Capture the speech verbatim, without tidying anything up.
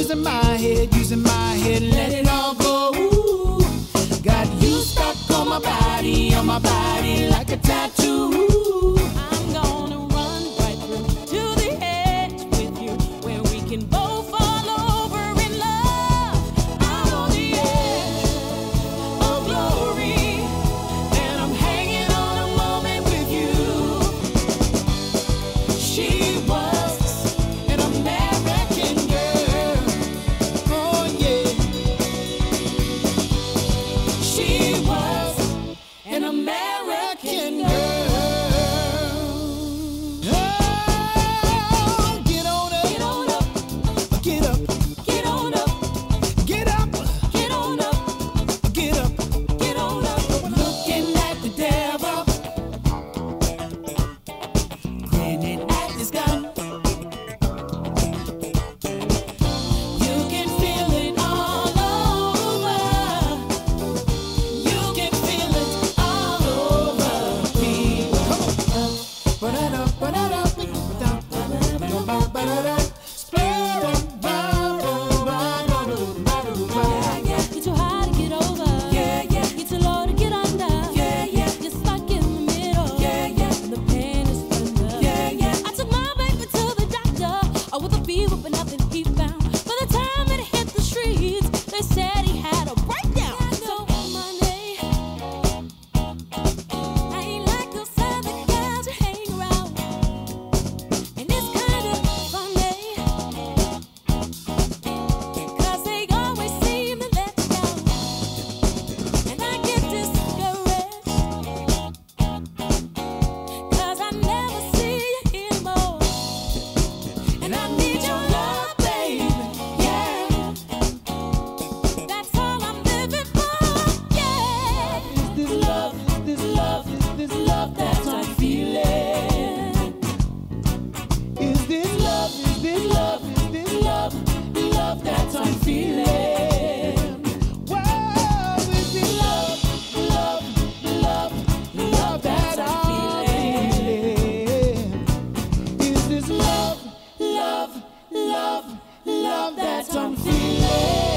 using my head, using my head, let it all go. Ooh, got you stuck on my body, on my body like a tattoo. I'm gonna run right through to the edge with you, where we can both fall over in love. I'm on the edge of glory, and I'm hanging on a moment with you. She was an American girl, oh yeah. She was an American girl. Oh, get on up, get on up, get up, get on up, get up, get on up, get up, get on up. Looking at the devil, grinning at his gun. You can feel it all over. You can feel it all over me. Ba-da-da, ba-da-da, ba-da, ba-da-da, ba-da-da. Split up, ba-da-da-ba-da-da-ba-da-da. You're too high to get over. Yeah, yeah. You're too low to get under. Yeah, yeah. You're stuck in the middle. Yeah, yeah. The pain is thunder. Yeah, yeah. I took my baby to the doctor, oh, with a fever, but nothing he found. By the time it hit the streets, they said he had a breakdown. So money, I ain't like those other guys you hang around, and it's kind of funny, 'cause they always seem to let you down, and I get discouraged, 'cause I never see you anymore, and I need your love, baby, yeah. That's all I'm living for, yeah. Is this love? Is this love? Is this love that I'm feeling? Is this love? Is this love? Is this love? Love that I'm feeling? Wow, is this love? Love, love, love that I'm feeling? Is this love? Love, love, love that I'm feeling?